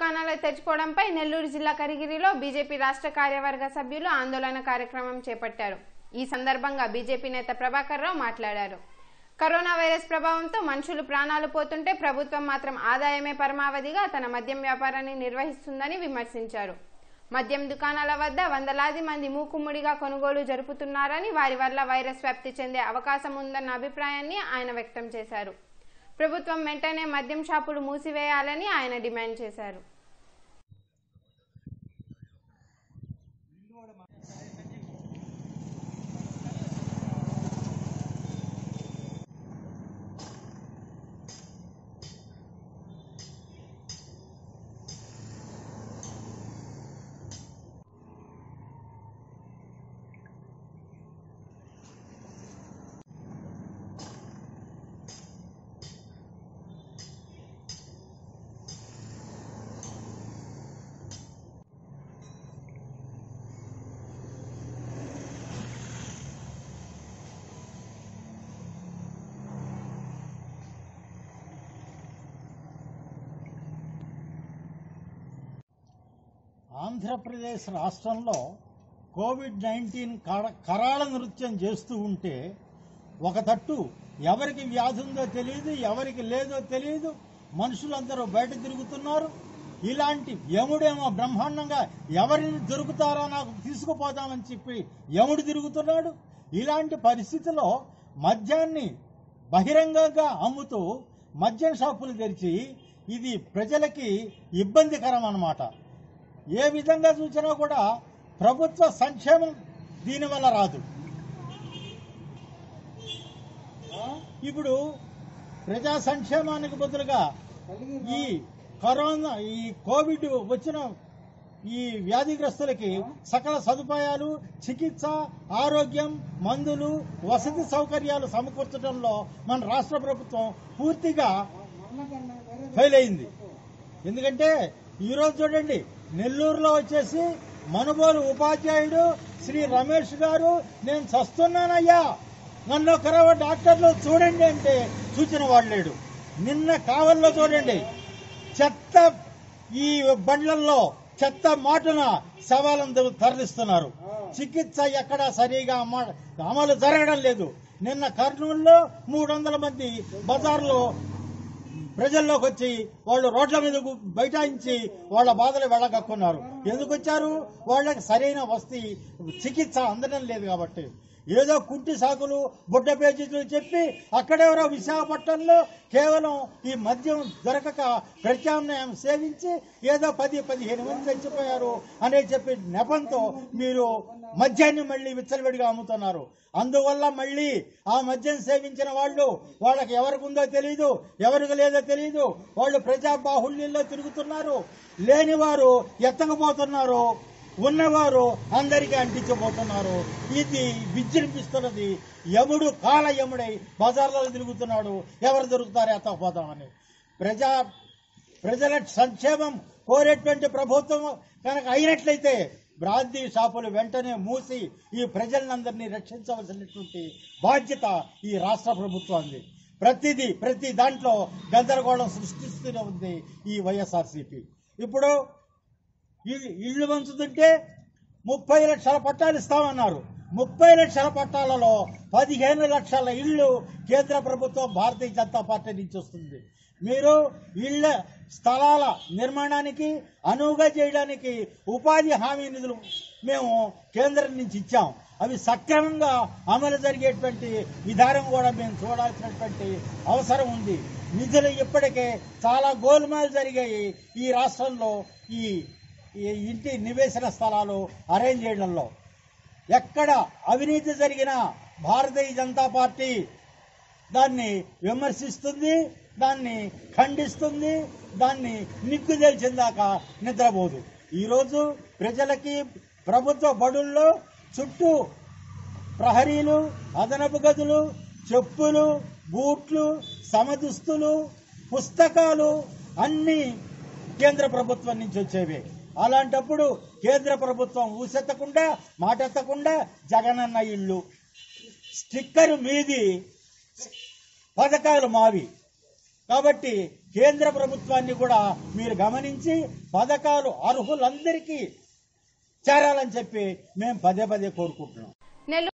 దుకాణాలు తెరుచుకోవడంపై నెల్లూరు జిల్లా కరిగిరిలో బీజేపీ రాష్ట్ర కార్యవర్గ సభ్యులు ఆందోళన కార్యక్రమం చేపట్టారు. ఈ సందర్భంగా బీజేపీ నేత ప్రభాకర్ రావు మాట్లాడారు. కరోనా వైరస్ ప్రభావంతో మనుషులు ప్రాణాలు పోతుంటే ప్రభుత్వం మాత్రం ఆదాయమే పరమావధిగా తన మద్యం వ్యాపారాన్ని నిర్వహిస్తుందని విమర్శించారు. మద్యం దుకాణాల వద్ద వందలాది మంది మూకుమ్మడిగా కొనుగోలు జరుపుతున్నారని, వారి వల్ల వైరస్ వ్యాప్తి చెందే అవకాశం ఉందన్న అభిప్రాయాన్ని ఆయన వ్యక్తం చేశారు. ప్రభుత్వం వెంటనే మద్యం షాపులు మూసివేయాలని ఆయన డిమాండ్ చేశారు. ఆంధ్రప్రదేశ్ రాష్ట్రంలో కోవిడ్-19 కరాళ నృత్యం చేస్తూ ఉంటే ఒక తట్టు ఎవరికి వ్యాధి ఉందో తెలియదు, ఎవరికి లేదో తెలియదు, మనుషులందరూ బయట తిరుగుతున్నారు. ఇలాంటి యముడేమో బ్రహ్మాండంగా ఎవరిని దొరుకుతారో నాకు తీసుకుపోతామని చెప్పి యముడు తిరుగుతున్నాడు. ఇలాంటి పరిస్థితిలో మద్యాన్ని బహిరంగంగా అమ్ముతూ మద్యం షాపులు తెరిచి ఇది ప్రజలకి ఇబ్బందికరం అన్నమాట. ఏ విధంగా చూసినా కూడా ప్రభుత్వ సంక్షేమం దీనివల్ల రాదు. ఇప్పుడు ప్రజా సంక్షేమానికి బదులుగా ఈ కరోనా ఈ కోవిడ్ వచ్చిన ఈ వ్యాధిగ్రస్తులకి సకల సదుపాయాలు, చికిత్స, ఆరోగ్యం, మందులు, వసతి సౌకర్యాలు సమకూర్చడంలో మన రాష్ట్ర ప్రభుత్వం పూర్తిగా ఫెయిల్ అయింది. ఎందుకంటే ఈరోజు చూడండి, నెల్లూరులో వచ్చేసి మనుబోలు ఉపాధ్యాయుడు శ్రీ రమేష్ గారు, నేను చస్తున్నానయ్యా, నన్ను ఒకరవ డాక్టర్లు చూడండి అంటే చూసిన వాడు లేడు. నిన్న కావల్లో చూడండి, చెత్త ఈ బండ్లల్లో చెత్త మాటున శవాలను తరలిస్తున్నారు. చికిత్స ఎక్కడా సరిగా అమలు జరగడం లేదు. నిన్న కర్నూలులో 300 మంది బజార్లో ప్రజల్లోకి వచ్చి వాళ్ళు రోడ్ల మీద బైఠాయించి వాళ్ళ బాధలు వెళ్ళగక్కున్నారు. ఎందుకు వచ్చారు? వాళ్ళకి సరైన వసతి చికిత్స అందడం లేదు కాబట్టి. ఏదో కుంటి సాకులు, బుడ్డ పేజీలు చెప్పి అక్కడెవరో విశాఖపట్నంలో కేవలం ఈ మద్యం దొరకక ప్రత్యామ్నాయం సేవించి ఏదో 10-15 మంది చచ్చిపోయారు అనే చెప్పి నెపంతో మీరు మద్యాన్ని మళ్లీ విచ్చలవిడిగా అమ్ముతున్నారు. అందువల్ల మళ్లీ ఆ మద్యం సేవించిన వాళ్ళు వాళ్ళకి ఎవరికి ఉందో తెలియదు, ఎవరికి లేదో తెలియదు. వాళ్ళు ప్రజా బాహుళ్యంలో తిరుగుతున్నారు. లేనివారు ఎత్తకపోతున్నారు, ఉన్నవారు అందరికీ అంటించబోతున్నారు. ఇది విజృంభిస్తున్నది. యముడు కాల యముడై బజార్లలో తిరుగుతున్నాడు, ఎవరు దొరుకుతారో ఎత్తకపోతామని. ప్రజల సంక్షేమం కోరేటువంటి ప్రభుత్వం కనుక అయినట్లయితే బ్రాందీ షాపులు వెంటనే మూసి ఈ ప్రజలందరినీ రక్షించవలసినటువంటి బాధ్యత ఈ రాష్ట్ర ప్రభుత్వానికి. ప్రతి దాంట్లో గందరగోళం సృష్టిస్తూనే ఉంది ఈ వైఎస్ఆర్సీపీ. ఇప్పుడు ఇళ్లు పంచుతుంటే 30 లక్షల పట్టాలు ఇస్తామన్నారు. 30 లక్షల పట్టాలలో 15 లక్షల ఇళ్లు కేంద్ర ప్రభుత్వం భారతీయ జనతా పార్టీ నుంచి వస్తుంది. మీరు ఇళ్ల స్థలాల నిర్మాణానికి అనువుగా చేయడానికి ఉపాధి హామీ నిధులు మేము కేంద్రం నుంచి ఇచ్చాం. అవి సక్రమంగా అమలు జరిగేటువంటి విధానం కూడా మేము చూడాల్సినటువంటి అవసరం ఉంది. నిధులు ఇప్పటికే చాలా గోల్మాల్ జరిగాయి ఈ రాష్ట్రంలో. ఈ ఇంటి నివేశన స్థలాలు అరేంజ్ చేయడంలో ఎక్కడ అవినీతి జరిగినా భారతీయ జనతా పార్టీ దాన్ని విమర్శిస్తుంది, దాన్ని ఖండిస్తుంది, దాన్ని నిగ్గు తెలిసిందాకా నిద్రపోదు. ఈరోజు ప్రజలకి ప్రభుత్వ బడుల్లో చుట్టూ ప్రహరీలు, అదనపు గదులు, చెప్పులు, బూట్లు, సమదుస్తులు, పుస్తకాలు అన్ని కేంద్ర ప్రభుత్వం నుంచి వచ్చేవే. అలాంటప్పుడు కేంద్ర ప్రభుత్వం ఊసెత్తకుండా, మాటెత్తకుండా జగనన్న ఇల్లు స్టిక్కర్ మీది, పథకాలు మావి. కాబట్టి కేంద్ర ప్రభుత్వాన్ని కూడా మీరు గమనించి పథకాలు అర్హులందరికీ చేరాలని చెప్పి మేము పదే పదే కోరుకుంటున్నాం.